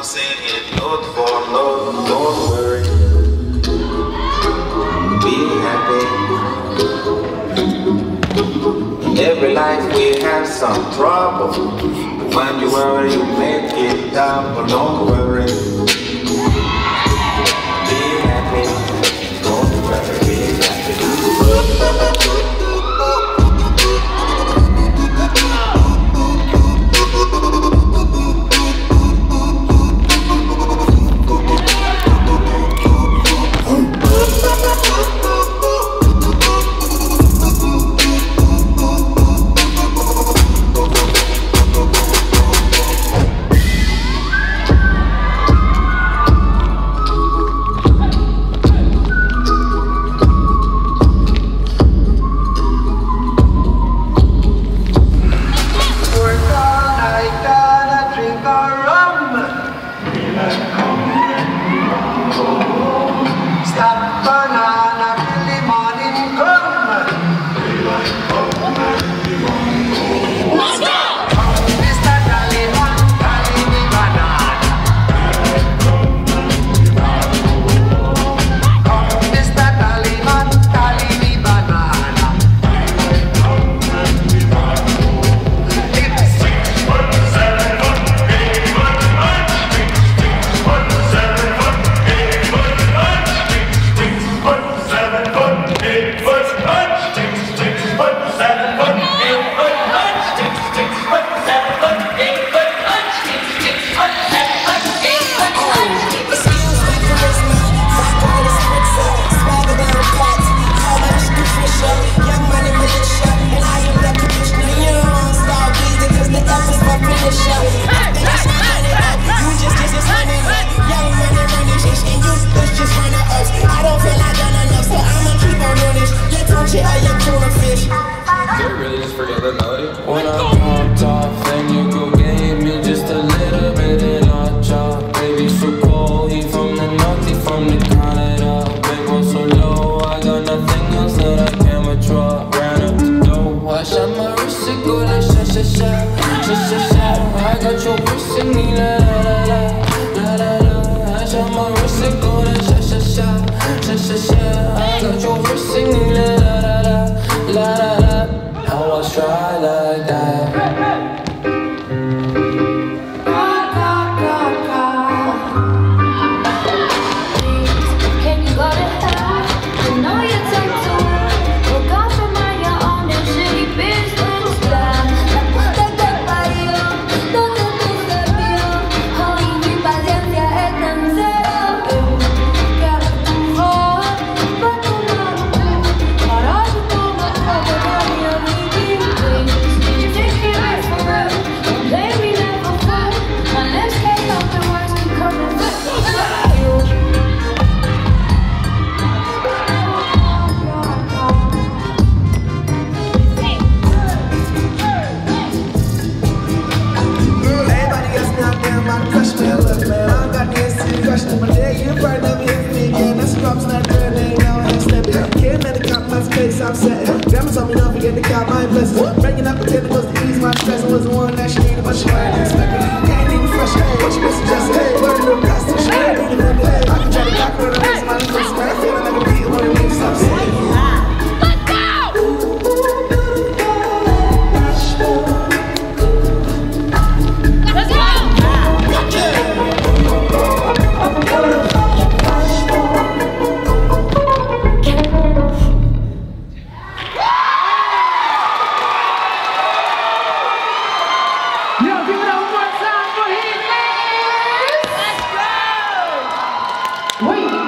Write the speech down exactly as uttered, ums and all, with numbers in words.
saying note for note. Don't worry, be happy. In every life we have some trouble. When you worry, you make it down, but don't worry. Be happy. Don't worry, be happy. When I popped off and you go gave me just a little bit and I chop. Baby, so cold, he from the north, he from the Canada. Big one so low, I got nothing else that I can withdraw. Ran up the dough, I shot my wrist and go like sha sha sha, sha sha sha. I got your wrist singing la la la la la la. I shot my wrist and go like sha sha sha, sha sha sha. I got your wrist singing la la la la la la. I was try like that. I'm set. Grandma told me don't forget to count my blessings. Breaking up the tentacles to ease my stress. I was the one that she needed, but she wasn't expecting. Can't even frustrate. What you missing just say? Word a little custom. She ain't even a delay. I can try to conquer it. I raise my face. I feel like a beat when it makes stop saying. Wait.